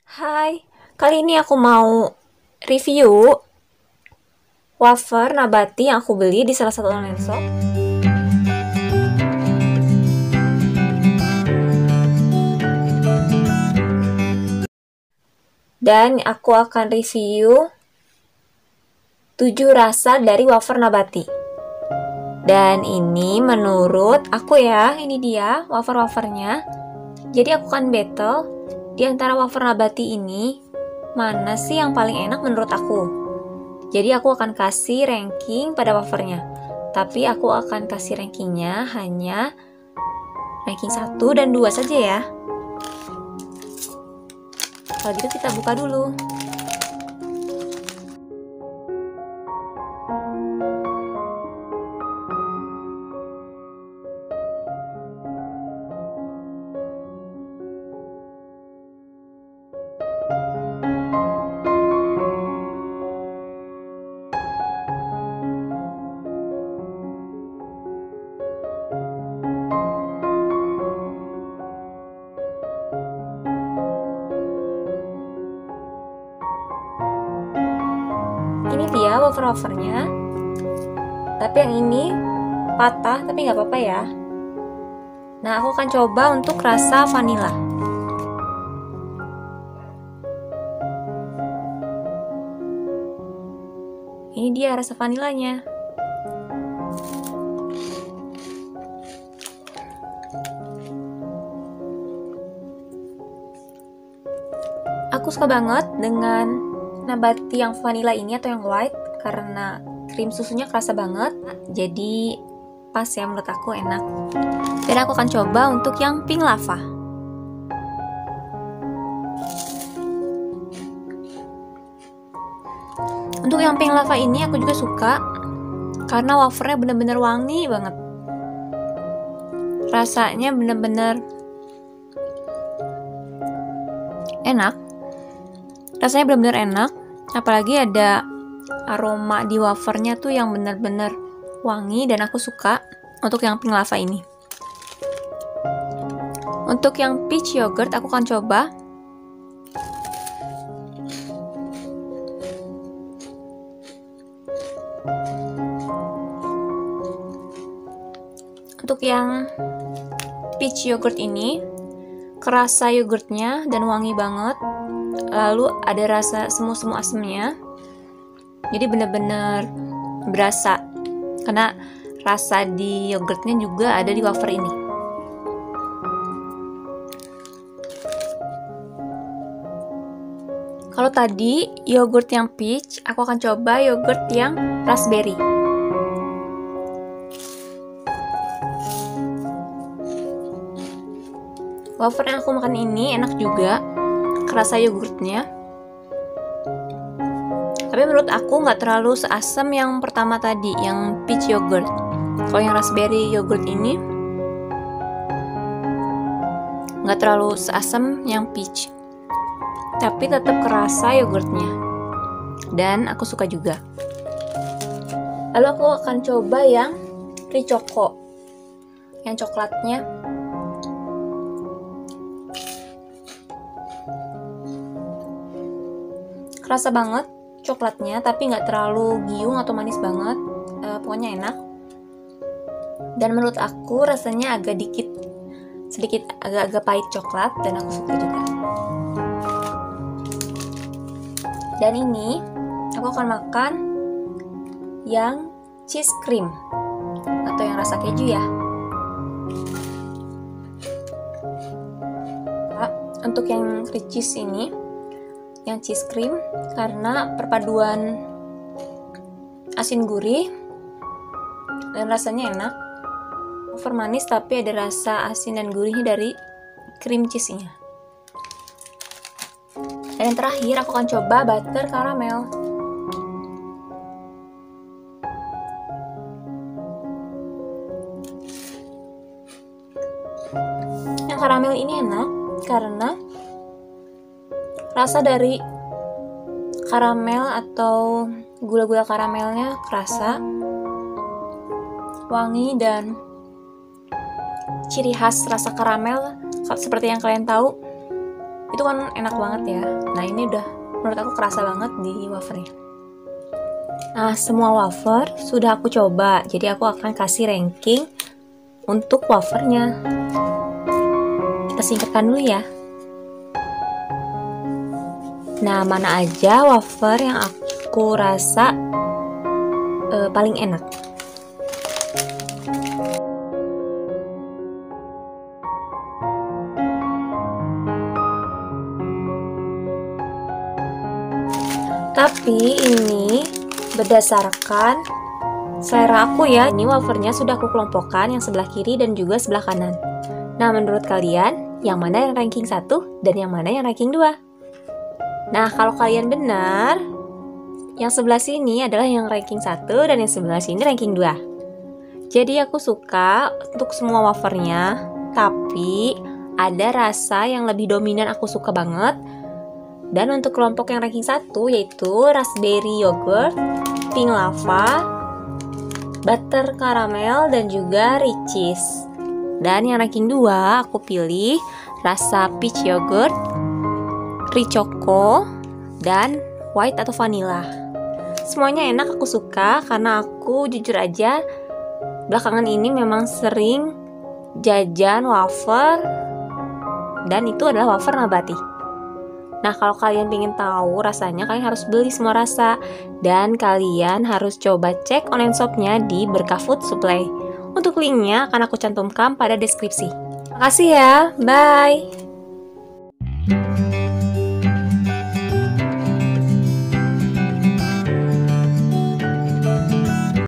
Hai, kali ini aku mau review wafer nabati yang aku beli di salah satu online shop. Dan aku akan review 7 rasa dari wafer nabati. Dan ini menurut aku ya, ini dia wafer-wafernya. Jadi aku akan battle di antara wafer nabati ini, mana sih yang paling enak menurut aku. Jadi aku akan kasih ranking pada wafernya. Tapi aku akan kasih rankingnya hanya ranking 1 dan 2 saja ya. Kalau gitu kita buka dulu. Ini dia wafer-wafernya. Tapi yang ini patah, tapi nggak apa-apa ya. Nah, aku akan coba untuk rasa vanilla. Ini dia rasa vanilanya. Aku suka banget dengan nabati yang vanilla ini atau yang white karena krim susunya kerasa banget. Jadi pas ya, menurut aku enak. Dan aku akan coba untuk yang pink lava. Untuk yang pink lava ini aku juga suka karena wafernya bener-bener wangi banget. Rasanya bener-bener enak. Rasanya bener-bener enak. Apalagi ada aroma di wafernya tuh yang bener-bener wangi dan aku suka untuk yang pink lava ini. Untuk yang peach yogurt aku akan coba. Untuk yang peach yogurt ini kerasa yogurtnya dan wangi banget. Lalu ada rasa semu-semu asemnya. Jadi bener-bener berasa karena rasa di yogurtnya juga ada di wafer ini. Kalau tadi yogurt yang peach, aku akan coba yogurt yang raspberry. Wafer yang aku makan ini enak juga, kerasa yogurtnya. Tapi menurut aku nggak terlalu seasam yang pertama tadi, yang peach yogurt. Kalau yang raspberry yogurt ini nggak terlalu seasam yang peach, tapi tetap kerasa yogurtnya. Dan aku suka juga. Lalu aku akan coba yang Richoco, yang coklatnya. Kerasa banget coklatnya, tapi nggak terlalu giung atau manis banget. Pokoknya enak. Dan menurut aku rasanya agak sedikit agak-agak pahit coklat, dan aku suka juga. Dan ini aku akan makan yang cheese cream atau yang rasa keju ya. Untuk yang cheese ini, yang cheese cream, karena perpaduan asin gurih dan rasanya enak. Over manis tapi ada rasa asin dan gurihnya dari cream cheese-nya. Dan yang terakhir aku akan coba butter caramel. Yang karamel ini enak karena rasa dari karamel atau gula-gula karamelnya kerasa, wangi, dan ciri khas rasa karamel seperti yang kalian tahu Itu kan enak banget ya. Nah, ini udah menurut aku kerasa banget di wafernya. Nah, semua wafer sudah aku coba. Jadi aku akan kasih ranking untuk wafernya. Kita singkatkan dulu ya. Nah, mana aja wafer yang aku rasa paling enak. Tapi ini berdasarkan selera aku ya. Ini wafernya sudah aku kelompokkan yang sebelah kiri dan juga sebelah kanan. Nah, menurut kalian yang mana yang ranking 1 dan yang mana yang ranking 2? Nah, kalau kalian benar, yang sebelah sini adalah yang ranking 1 dan yang sebelah sini ranking 2. Jadi aku suka untuk semua wafernya, tapi ada rasa yang lebih dominan aku suka banget. Dan untuk kelompok yang ranking 1 yaitu raspberry yogurt, pink lava, butter caramel, dan juga ricis. Dan yang ranking 2 aku pilih rasa peach yogurt, rich choco, dan white atau vanilla. Semuanya enak, aku suka karena aku jujur aja belakangan ini memang sering jajan wafer, dan itu adalah wafer nabati. Nah, kalau kalian ingin tahu rasanya, kalian harus beli semua rasa. Dan kalian harus coba cek online shopnya di Berkah Food Supply. Untuk linknya akan aku cantumkan pada deskripsi. Terima kasih ya, bye!